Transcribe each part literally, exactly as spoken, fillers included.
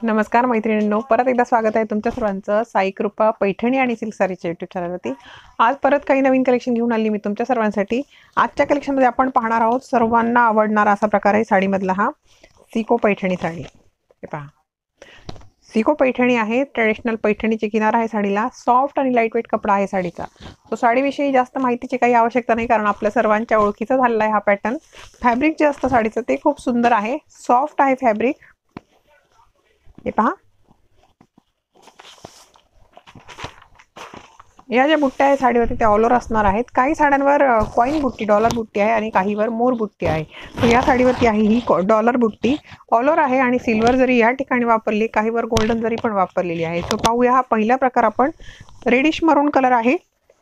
नमस्कार मैत्रिणींनो, परत एकदा स्वागत आहे तुमच्या सर्वांचं साई कृपा पैठणी आणि सिल्क सारीच्या यूट्यूब चॅनलवरती। आज परत काही नवीन कलेक्शन घेऊन आली मी तुमच्या सर्वांसाठी। आजच्या कलेक्शनमध्ये आपण पाहणार आहोत सर्वांना आवडणारा असा प्रकार आहे साडीमधला हा सिको पैठणी साडी। हे पहा, सिको पैठणी आहे, ट्रेडिशनल पैठणीची किनार आहे साडीला। सॉफ्ट आणि लाईट वेट कपडा आहे साडीचा। तो साडीविषयी जास्त माहितीची काही आवश्यकता नाही, कारण आपल्या सर्वांच्या ओळखीचा झालेला आहे हा पॅटर्न। फॅब्रिक जे असतं साडीचं ते खूप सुंदर आहे, सॉफ्ट आहे फॅब्रिक। हे पहा, या ज्या बुट्ट्या आहे साडीवरती त्या ऑल ओव्हर असणार आहेत। काही साड्यांवर कॉइन बुट्टी, डॉलर बुट्टी आहे आणि काहीवर मोर बुट्टी आहे। तर या साडीवरती आहे ही डॉलर बुट्टी, ऑल ओव्हर आहे आणि सिल्वर जरी या ठिकाणी वापरली, काहीवर गोल्डन जरी पण वापरलेली आहे। सो पाहूया, हा पहिला प्रकार आपण रेडिश मरून कलर आहे।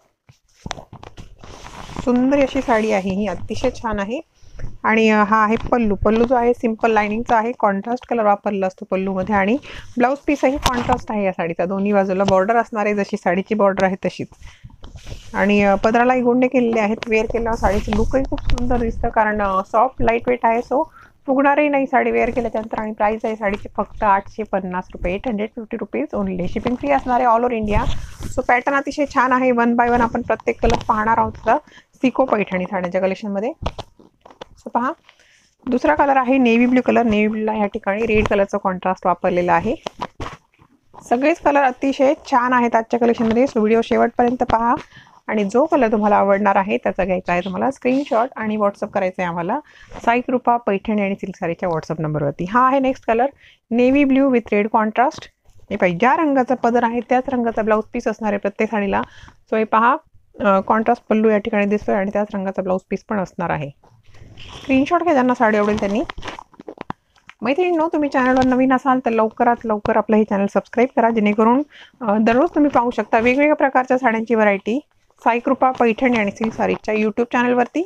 सुंदर अशी साडी आहे ही, अतिशय छान आहे। आणि हा आहे पल्लू। पल्लू जो आहे सिंपल लाइनिंगचा आहे, कॉन्ट्रास्ट कलर वापरला असतो पल्लूमध्ये। आणि ब्लाउज पीसही कॉन्ट्रास्ट आहे या साडीचा, दोन्ही बाजूला बॉर्डर असणार आहे, जशी साडीची बॉर्डर आहे तशीच। आणि पदरालाही गोंडे केलेले आहेत। वेअर केल्यावर साडीचं लुकही खूप सुंदर दिसतं, कारण सॉफ्ट लाईट वेट आहे, सो फुगणारही नाही साडी वेअर केल्यानंतर। आणि प्राइस आहे साडीची फक्त आठशे पन्नास रुपये, eight hundred fifty rupees only. Shipping free असणार आहे all over India. So pattern अतिशय छान आहे। वन बाय वन आपण प्रत्येक कलर पाहणार आहोत सिको पैठणी साड्यांच्या कलेक्शनमध्ये। सो पहा, दुसरा कलर आहे नेव्ही ब्ल्यू कलर। नेव्ही ब्ल्यूला या ठिकाणी रेड कलरचा कॉन्ट्रास्ट वापरलेला आहे। सगळेच कलर अतिशय छान आहेत आजच्या कलेक्शनमध्ये। सो व्हिडिओ शेवटपर्यंत पहा आणि जो कलर तुम्हाला आवडणार आहे त्याचा घ्यायचा आहे तुम्हाला स्क्रीनशॉट आणि व्हॉट्सअप करायचा आहे आम्हाला साई कृपा पैठणी आणि सिल्क सारीच्या व्हॉट्सअप नंबरवरती। हा आहे next colour, navy blue with red contrast. हे पाहिजे, ज्या रंगाचा पदर आहे त्याच रंगाचा ब्लाऊज पीस असणार आहे प्रत्येक साडीला। सो हे पहा, कॉन्ट्रास्ट पल्लू या ठिकाणी दिसतोय आणि त्याच रंगाचा ब्लाऊज पीस पण असणार आहे। स्क्रीनशॉट घ्या ज्यांना साडी आवडेल त्यांनी। मैत्रिणींनो, तुम्ही चॅनलवर नवीन असाल तर लवकरात लवकर आपलं हे चॅनल सबस्क्राईब करा, जेणेकरून दररोज तुम्ही पाहू शकता वेगवेगळ्या प्रकारच्या साड्यांची व्हरायटी साई कृपा पैठणी आणि सिल्क सारीच्या यूट्यूब चॅनलवरती।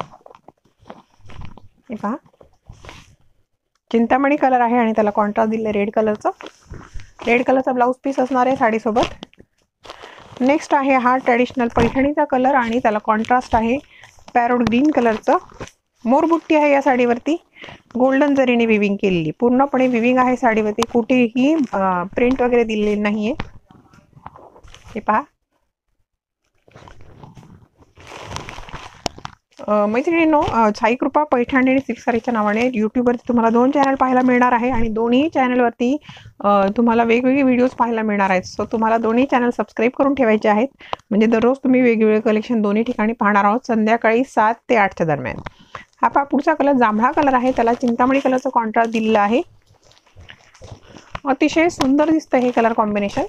हे पहा, चिंतामणी कलर आहे आणि त्याला कॉन्ट्रास्ट दिले रेड कलरचा। रेड कलरचा ब्लाऊज पीस असणार आहे साडीसोबत। नेक्स्ट आहे हा ट्रेडिशनल पैठणीचा कलर आणि त्याला कॉन्ट्रास्ट आहे पॅरोट ग्रीन कलरचं। मोरबुट्टी आहे या साडीवरती, गोल्डन जरीने विविंग केलेली, पूर्णपणे विविंग आहे साडीवरती, कुठेही प्रिंट वगैरे दिलेली नाहीये। हे पहा, मैत्रिणींनो, साई कृपा पैठणी आणि सिल्क सारीच्या नावाने यूट्यूबवरती तुम्हाला दोन चॅनल पाहायला मिळणार आहे आणि दोन्ही चॅनलवरती तुम्हाला वेगवेगळे व्हिडिओज पाहायला मिळणार आहेत। सो तुम्हाला दोन्ही चॅनल सबस्क्राईब करून ठेवायचे आहेत, म्हणजे दररोज तुम्ही वेगवेगळे कलेक्शन दोन्ही ठिकाणी पाहणार आहोत संध्याकाळी सात ते आठच्या दरम्यान। हा पहा, पुढचा कलर जांभळा कलर आहे, त्याला चिंतामणी कलरचा कॉन्ट्रास्ट दिलेला आहे। अतिशय सुंदर दिसतं हे कलर कॉम्बिनेशन।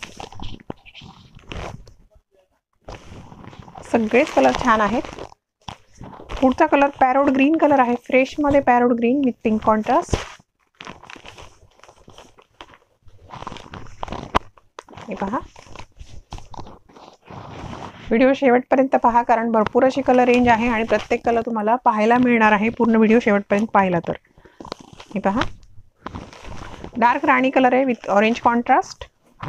सगळेच कलर छान आहेत। पुढचा कलर पॅरोट ग्रीन कलर आहे, फ्रेश मध्ये parrot green with pink contrast. हे पहा, व्हिडिओ शेवटपर्यंत पहा, कारण भरपूर अशी कलर रेंज आहे आणि प्रत्येक कलर तुम्हाला पाहायला मिळणार आहे पूर्ण व्हिडिओ शेवटपर्यंत पाहिला तर। हे पहा, डार्क राणी कलर आहे विथ ऑरेंज कॉन्ट्रास्ट।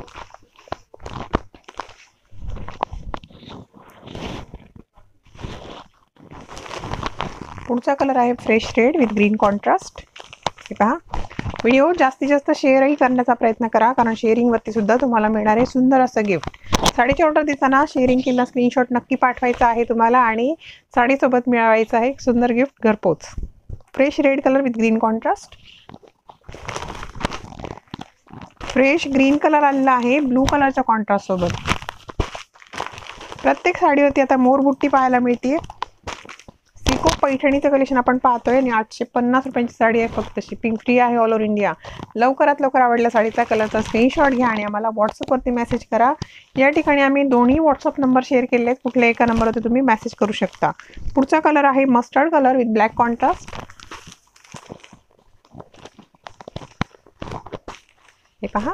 पुढचा कलर आहे fresh red with green contrast. हे पहा, व्हिडिओ जास्तीत जास्त शेअरही करण्याचा प्रयत्न करा, कारण शेअरिंगवरती सुद्धा तुम्हाला मिळणार आहे सुंदर असं गिफ्ट। साडीची ऑर्डर देताना शेअरिंग किंवा स्क्रीनशॉट नक्की पाठवायचा आहे तुम्हाला आणि साडीसोबत मिळवायचं आहे सुंदर गिफ्ट घरपोच। Fresh red colour with green contrast, fresh green colour आलेला आहे ब्लू कलरच्या कॉन्ट्रास्ट सोबत। प्रत्येक साडीवरती आता मोरबुट्टी पाहायला मिळते। सिको पैठणीचं कलेक्शन आपण पाहतोय आणि आठशे पन्नास रुपयांची साडी आहे, फक्त शिपिंग फ्री आहे ऑल ओव्हर इंडिया। लवकरात लवकर आवडल्या साडीचा कलरचा स्क्रीनशॉट घ्या आणि आम्हाला व्हॉट्सअपवरती मेसेज करा। या ठिकाणी आम्ही दोन्ही व्हॉट्सअप नंबर शेअर केले आहेत, कुठल्या एका नंबरवरती तुम्ही मेसेज करू शकता। पुढचा कलर आहे mustard colour with black contrast. हे पहा,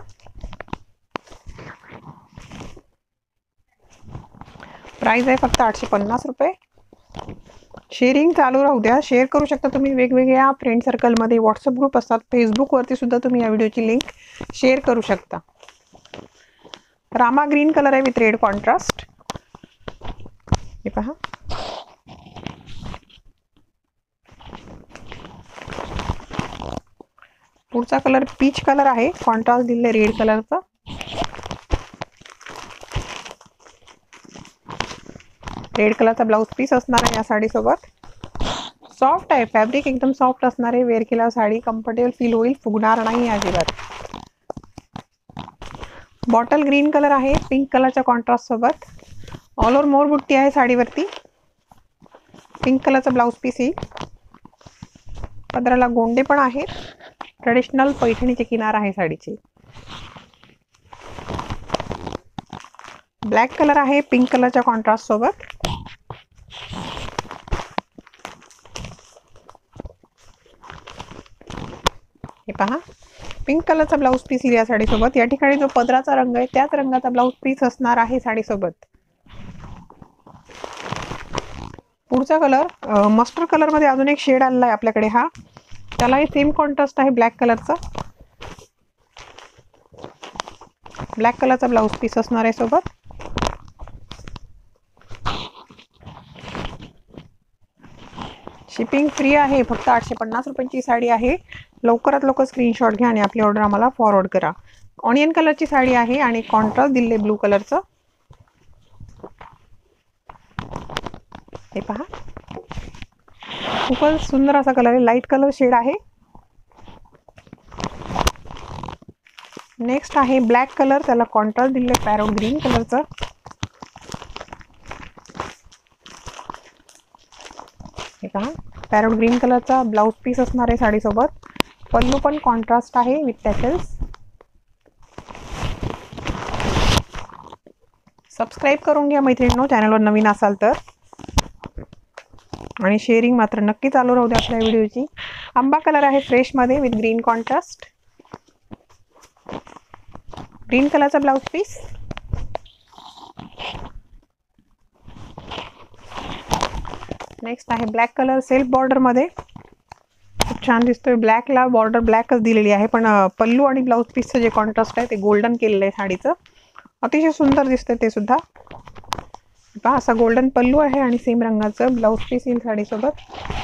प्राइस आहे फक्त आठशे पन्नास रुपये। शेअरिंग चालू राहू द्या, शेअर करू शकता तुम्ही वेगवेगळ्या फ्रेंड सर्कलमध्ये, व्हॉट्सअप ग्रुप असतात, फेसबुकवरती सुद्धा तुम्ही या व्हिडिओची लिंक शेअर करू शकता। रामा ग्रीन कलर आहे विथ रेड कॉन्ट्रास्ट। हे पहा, पुढचा कलर पीच कलर आहे, कॉन्ट्रास्ट दिले रेड कलरचा. रेड कलरचा ब्लाउज पीस असणार आहे या साडी सोबत. सॉफ्ट आहे फॅब्रिक, एकदम सॉफ्ट असणार आहे. वेअर केल्यावर साडी कम्फर्टेबल फील होईल, फुगणार नाही अजिबात. बॉटल ग्रीन कलर आहे पिंक कलरच्या कॉन्ट्रास्ट सोबत. ऑल ओव्हर मोर बुट्टी आहे साडीवरती. पिंक कलरचा ब्लाउज पीस येईल. पदराला गोंडे पण आहेत. ट्रेडिशनल पैठणीचे किनार आहे साडीचे. ब्लॅक कलर आहे पिंक कलरच्या कॉन्ट्रास्ट सोबत. हे पहा, पिंक कलरचा ब्लाउज पीस या साडी सोबत. या ठिकाणी जो पदराचा रंग आहे त्याच रंगाचा ब्लाउज पीस असणार आहे साडी सोबत. पुढचा कलर मस्टर्ड कलर मध्ये अजून एक शेड आलेला आहे आपल्याकडे. हा त्यालाही सेम कॉन्ट्रास्ट आहे ब्लॅक कलरचा. ब्लॅक कलरचा ब्लाउज पीस असणार आहे सोबत. शिपिंग फ्री आहे, फक्त आठशे पन्नास रुपयांची साडी आहे. लवकरात लवकर स्क्रीनशॉट घ्या आणि आपली ऑर्डर आम्हाला फॉरवर्ड करा. ऑनियन कलरची साडी आहे आणि कॉन्ट्रास्ट दिले ब्लू कलरचं. हे पहा, खूपच सुंदर असा कलर आहे, लाईट कलर शेड आहे. नेक्स्ट आहे ब्लॅक कलर, त्याला कॉन्ट्रास्ट दिले पॅरोट ग्रीन कलरचं. हे पहा, पॅरोट ग्रीन कलरचा ब्लाउज पीस असणार आहे साडी सोबत. पल्लू पण कॉन्ट्रास्ट आहे विथ टॅसल्स. सबस्क्राईब करून घ्या मैत्रिणींनो चॅनलवर नवीन असाल तर, आणि शेअरिंग मात्र नक्की चालू राहू द्या आपल्या व्हिडिओची. आंबा कलर आहे फ्रेश मध्ये विथ ग्रीन कॉन्ट्रास्ट. ग्रीन कलरचा ब्लाउज पीस. नेक्स्ट आहे ब्लॅक कलर सेल्फ बॉर्डर मध्ये. खूप छान दिसतोय. ब्लॅकला बॉर्डर ब्लॅकच दिलेली आहे, पण पल्लू आणि ब्लाउज पीसचं जे कॉन्ट्रास्ट आहे ते गोल्डन केलेलं आहे साडीचं. अतिशय सुंदर दिसतंय ते सुद्धा. पहा, असा गोल्डन पल्लू आहे आणि सेम रंगाचं ब्लाउज पीस येईल साडीसोबत.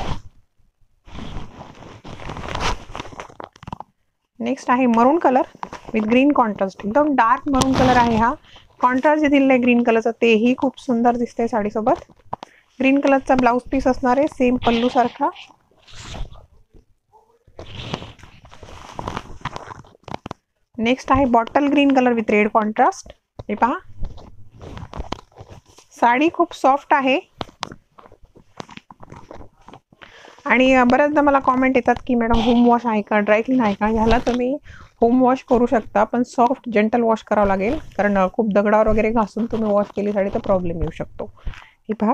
नेक्स्ट आहे maroon colour with green contrast. एकदम डार्क मरून कलर आहे हा. कॉन्ट्रास्ट जे दिलेलं आहे ग्रीन कलरचं तेही खूप सुंदर दिसतंय साडीसोबत. ग्रीन कलरचा ब्लाउज पीस असणार आहे सेम पल्लू सारखा. नेक्स्ट आहे bottle green colour with red contrast. हे पहा, साडी खूप सॉफ्ट आहे. आणि बऱ्याचदा मला कॉमेंट येतात की मॅडम होम वॉश आहे का, ड्राय क्लीन आहे का. ह्याला तुम्ही होम वॉश करू शकता, पण सॉफ्ट जेंटल वॉश करावं लागेल, कारण खूप दगडावर वगैरे घासून तुम्ही वॉश केली साडी तर प्रॉब्लेम येऊ शकतो. ही पहा,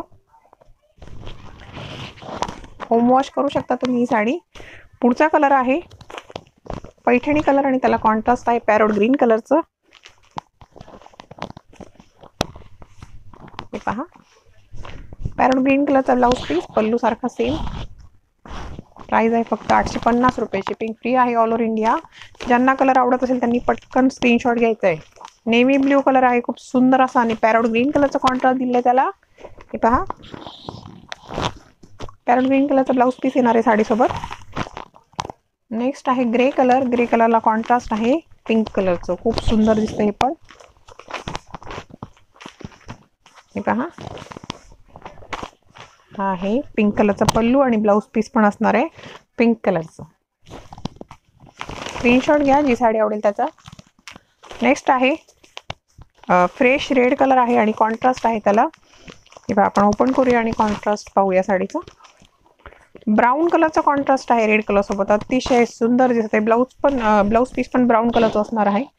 होम वॉश करू शकता तुम्ही ही साडी. पुढचा कलर आहे पैठणी कलर आणि त्याला कॉन्ट्रास्ट आहे पॅरोट ग्रीन कलरचं. हे पहा, पॅरोट ग्रीन कलरचा ब्लाउज पीस, पल्लू सारखा सेम. प्राइस आहे फक्त आठशे पन्नास रुपये. शिपिंग फ्री आहे ऑल ओव्हर इंडिया. ज्यांना कलर आवडत असेल त्यांनी पटकन स्क्रीनशॉट घ्यायचा आहे. नेव्ही ब्ल्यू कलर आहे खूप सुंदर असा, आणि पॅरोट ग्रीन कलरचा कॉन्ट्रास्ट दिलाय त्याला. हे पहा, पॅरोट ग्रीन कलरचा ब्लाउज पीस येणार आहे साडीसोबत. नेक्स्ट आहे ग्रे कलर. ग्रे कलरला कॉन्ट्रास्ट आहे पिंक कलरचं. खूप सुंदर दिसतं हे पण. हे पहा, हा आहे पिंक कलरचा पल्लू आणि ब्लाउज पीस पण असणार आहे पिंक कलरचं. स्क्रीनशॉट घ्या जी साडी आवडेल त्याचा. नेक्स्ट आहे फ्रेश रेड कलर आहे आणि कॉन्ट्रास्ट आहे त्याला. हे पहा, आपण ओपन करूया आणि कॉन्ट्रास्ट पाहूया साडीचा. ब्राऊन कलरचा कॉन्ट्रास्ट आहे रेड कलर सोबत. अतिशय सुंदर दिसत आहे. ब्लाउज पण ब्लाउज पीस पण ब्राऊन कलरचा असणार आहे.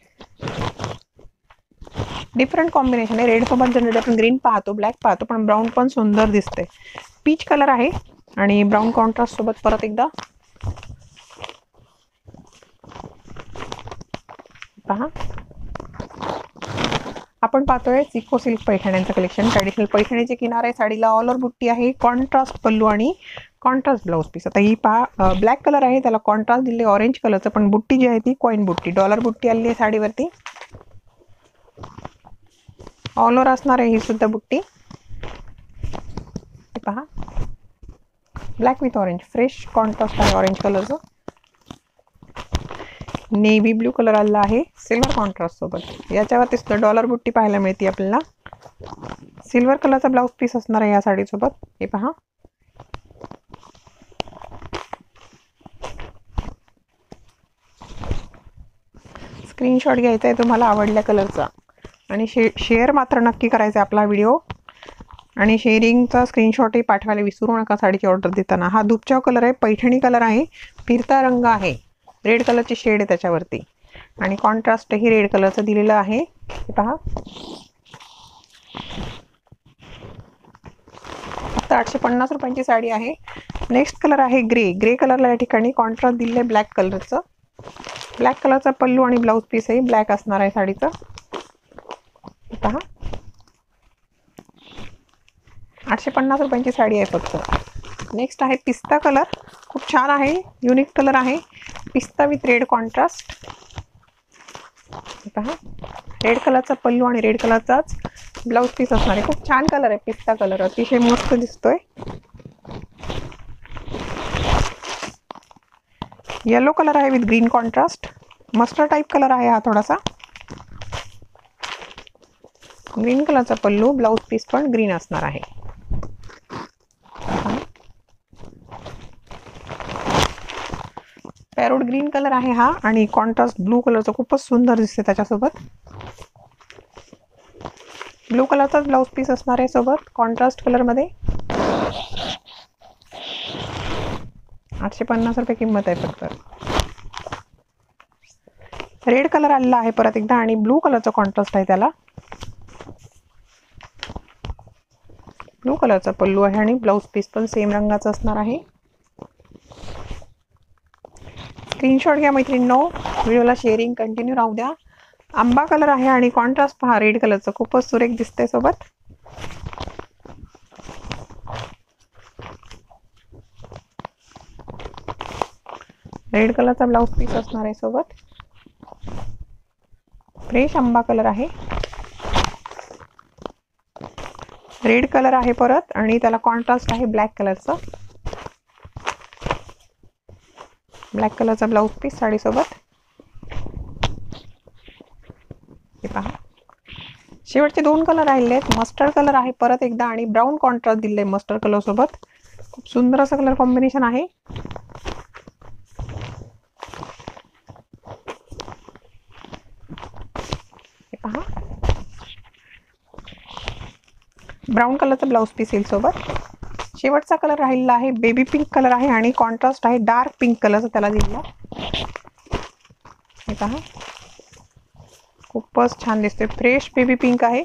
डिफरंट कॉम्बिनेशन आहे. रेड सोबत जनरली आपण ग्रीन पाहतो, ब्लॅक पाहतो, पण ब्राऊन पण सुंदर दिसते. पीच कलर आहे आणि ब्राऊन कॉन्ट्रास्ट सोबत परत एकदा. पहा, आपण पाहतोय सिको सिल्क पैठण्यांचं कलेक्शन. ट्रॅडिशनल पैठणीचे किनारे, साडीला ऑल ओव्हर बुट्टी आहे, कॉन्ट्रास्ट पल्लू आणि कॉन्ट्रास्ट ब्लाउज पीस. आता ही पहा, ब्लॅक कलर आहे, त्याला कॉन्ट्रास्ट दिले ऑरेंज कलरचं, पण बुट्टी जी आहे ती कॉइन बुट्टी, डॉलर बुट्टी आली आहे साडीवरती. ऑल ओव्हर असणार आहे ही सुद्धा बुट्टी. पहा, black with orange, fresh contrast आहे ऑरेंज कलरचं. नेव्ही ब्ल्यू कलर आलेला आहे सिल्वर कॉन्ट्रास्ट सोबत. याच्यावरती सुद्धा डॉलर बुट्टी पाहायला मिळते आपल्याला. सिल्वर कलरचा ब्लाउज पीस असणार आहे या साडीसोबत. हे पहा, स्क्रीनशॉट घ्यायचा आहे तुम्हाला आवडल्या कलरचा आणि शे शेअर मात्र नक्की करायचा आपला व्हिडिओ. आणि शेअरिंगचा स्क्रीनशॉटही पाठवायला विसरू नका साडीची ऑर्डर देताना. हा दुपचाव कलर आहे, पैठणी कलर आहे, फिरता रंग आहे, रेड कलरची शेड आहे त्याच्यावरती आणि कॉन्ट्रास्टही रेड कलरचं दिलेलं आहे. हे पहा, फक्त आठशे पन्नास रुपयांची साडी आहे. नेक्स्ट कलर आहे ग्रे. ग्रे कलरला या ठिकाणी कॉन्ट्रास्ट दिले ब्लॅक कलरचं. ब्लॅक कलरचा पल्लू आणि ब्लाऊज पीसही ब्लॅक असणार आहे साडीचं. पहा, आठशे पन्नास रुपयांची साडी आहे फक्त. नेक्स्ट आहे पिस्ता कलर. खूप छान आहे, युनिक कलर आहे. पिस्ता विथ रेड कॉन्ट्रास्ट. पहा, रेड कलरचा पल्लू आणि रेड कलरचाच ब्लाऊज पीस असणार आहे. खूप छान कलर आहे पिस्ता कलर, अतिशय मस्त दिसतोय. येलो कलर आहे with green contrast. Mustard type colour आहे हा थोडासा. ग्रीन कलरचा पल्लू, ब्लाऊज पीस पण ग्रीन असणार आहे. पॅरोट ग्रीन कलर आहे हा आणि कॉन्ट्रास्ट ब्लू कलरचा खूपच सुंदर दिसते त्याच्यासोबत. ब्लू कलरचाच ब्लाऊज पीस असणार आहे सोबत कॉन्ट्रास्ट कलरमध्ये. आठशे पन्नास रुपये किंमत आहे फक्त. रेड कलर आलेला आहे परत एकदा आणि ब्लू कलरचा कॉन्ट्रास्ट आहे त्याला. ब्लू कलरचा पल्लू आहे आणि ब्लाऊज पीस पण सेम रंगाचा असणार आहे. स्क्रीनशॉट घ्या मैत्रिणींनो, व्हिडिओला शेअरिंग कंटिन्यू राहू द्या. आंबा कलर आहे आणि कॉन्ट्रास्ट पहा रेड कलरचं, खूपच सुरेख दिसतंय सोबत. रेड कलरचा ब्लाऊज पीस असणार आहे सोबत. फ्रेश आंबा कलर आहे, रेड कलर आहे परत आणि त्याला कॉन्ट्रास्ट आहे ब्लॅक कलरचा. ब्लॅक कलरचा ब्लाऊज पीस साडीसोबत. हे पहा, शेवटचे दोन कलर राहिले आहेत. मस्टर्ड कलर आहे परत एकदा आणि ब्राऊन कॉन्ट्रास्ट दिले मस्टर्ड कलर सोबत. खूप सुंदर असं कलर कॉम्बिनेशन आहे. हे पहा, ब्राऊन कलरचा ब्लाऊज पीस येईल सोबत. शेवटचा कलर राहिलेला आहे बेबी पिंक कलर आहे आणि कॉन्ट्रास्ट आहे डार्क पिंक कलरचा त्याला दिलेला. हे पहा, खूपच छान दिसते, फ्रेश बेबी पिंक आहे.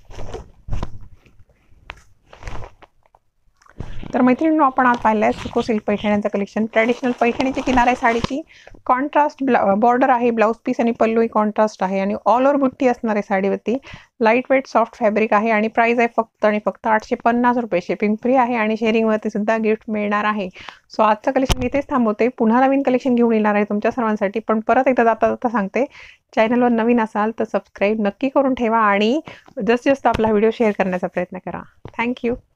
तर मैत्रिणींनो, आपण आज पाहिलं आहे सुको सिल्क पैठण्यांचं कलेक्शन. ट्रॅडिशनल पैठणीची किनार आहे साडीची. कॉन्ट्रास्ट बॉर्डर आहे, ब्लाऊज पीस आणि पल्लूही कॉन्ट्रास्ट आहे आणि ऑल ओव्हर बुट्टी असणार आहे साडीवरती. लाईट वेट सॉफ्ट फॅब्रिक आहे आणि प्राइस आहे फक्त आणि फक्त आठशे पन्नास रुपये. शिपिंग फ्री आहे आणि शेअरिंगवरती सुद्धा गिफ्ट मिळणार आहे. सो आजचं कलेक्शन इथेच थांबवते. पुन्हा नवीन कलेक्शन घेऊन येणार आहे तुमच्या सर्वांसाठी. पण परत एकदा जाता जाता सांगते, चॅनलवर नवीन असाल तर सबस्क्राईब नक्की करून ठेवा आणि जास्तीत जास्त आपला व्हिडिओ शेअर करण्याचा प्रयत्न करा. थँक्यू.